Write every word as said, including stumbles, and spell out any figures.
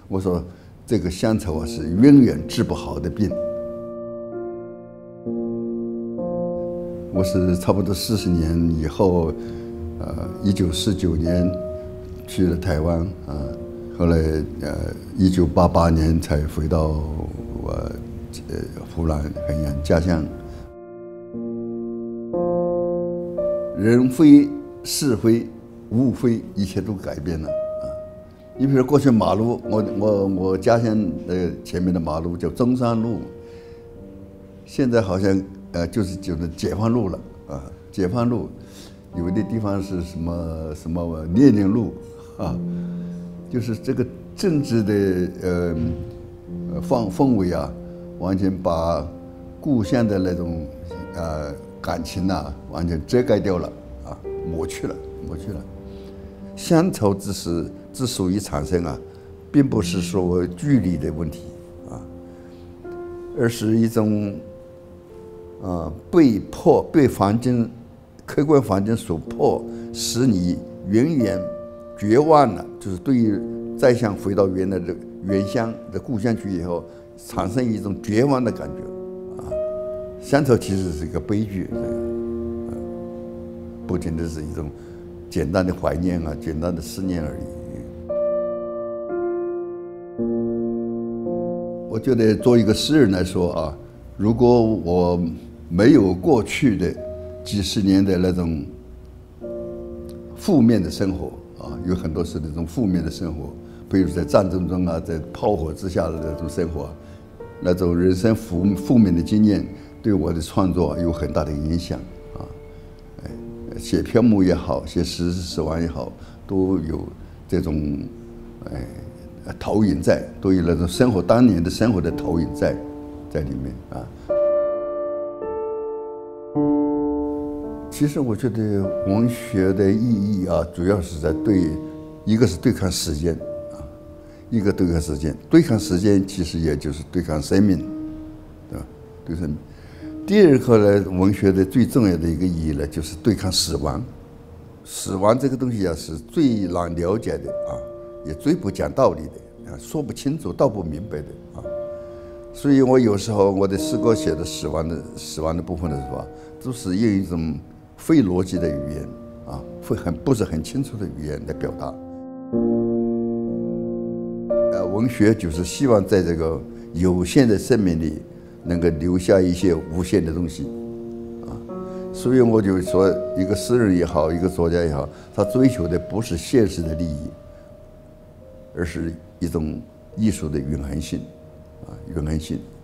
我说这个乡愁啊是永远治不好的病。我是差不多四十年以后，呃，一九四九年去了台湾啊，后来呃，一九八八年才回到我呃湖南衡阳家乡。人非事非物非，一切都改变了啊！你比如说过去马路，我我我家乡的前面的马路叫中山路，现在好像呃就是就是解放路了啊！解放路有的地方是什么什么列宁路啊，就是这个政治的呃氛氛围啊，完全把故乡的那种呃感情呐、啊，完全遮盖掉了啊，抹去了，抹去了。乡愁之时之所以产生啊，并不是说距离的问题啊，而是一种啊被迫被环境客观环境所迫，使你远远绝望了，就是对于再想回到原来的原乡的故乡去以后，产生一种绝望的感觉啊。乡愁其实是一个悲剧，呃，不仅仅是一种简单的怀念啊，简单的思念而已。我觉得作为一个诗人来说啊，如果我没有过去的几十年的那种负面的生活啊，有很多是那种负面的生活，比如在战争中啊，在炮火之下的那种生活，那种人生负负面的经验，对我的创作有很大的影响啊。哎，写篇目也好，写诗诗完也好，都有这种哎投影在，都有那种生活当年的生活的投影在在里面啊。其实我觉得文学的意义啊，主要是在对，一个是对抗时间啊，一个对抗时间，对抗时间其实也就是对抗生命，对吧？对生命。第二个呢，文学的最重要的一个意义呢，就是对抗死亡。死亡这个东西啊，是最难了解的啊，也最不讲道理的啊，说不清楚、道不明白的啊。所以我有时候我的诗歌写的死亡的死亡的部分的时候啊，都是用一种非逻辑的语言啊，会很不是很清楚的语言来表达。呃，文学就是希望在这个有限的生命里，能够留下一些无限的东西啊。所以我就说，一个诗人也好，一个作家也好，他追求的不是现实的利益，而是一种艺术的永恒性啊，永恒性。